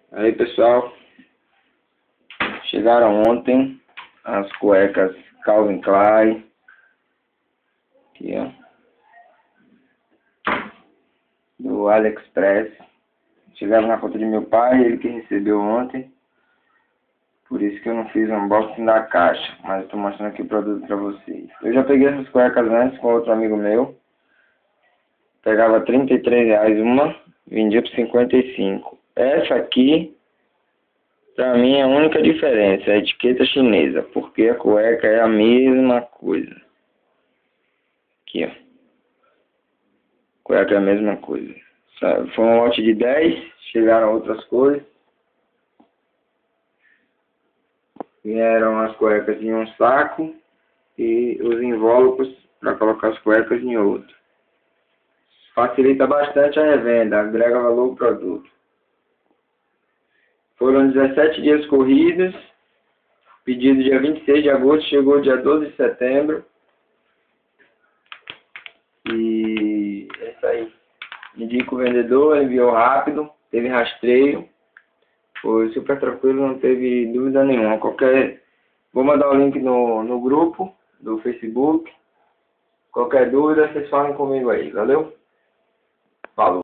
Aí pessoal, chegaram ontem as cuecas Calvin Klein, aqui ó, do AliExpress. Chegaram na conta de meu pai, ele que recebeu ontem, por isso que eu não fiz unboxing da caixa, mas estou mostrando aqui o produto para vocês. Eu já peguei essas cuecas antes com outro amigo meu, pegava R$ 33 uma, vendia por 55. Essa aqui, pra mim, é a única diferença, é a etiqueta chinesa, porque a cueca é a mesma coisa. Aqui, ó. Cueca é a mesma coisa. Foi um lote de 10, chegaram outras cores. Vieram as cuecas em um saco e os invólucros para colocar as cuecas em outro. Facilita bastante a revenda, agrega valor ao produto. Foram 17 dias corridos, pedido dia 26 de agosto, chegou dia 12 de setembro. E é isso aí. Indico o vendedor, enviou rápido, teve rastreio, foi super tranquilo, não teve dúvida nenhuma. Vou mandar o link no grupo do Facebook. Qualquer dúvida, vocês falem comigo aí, valeu? Falou!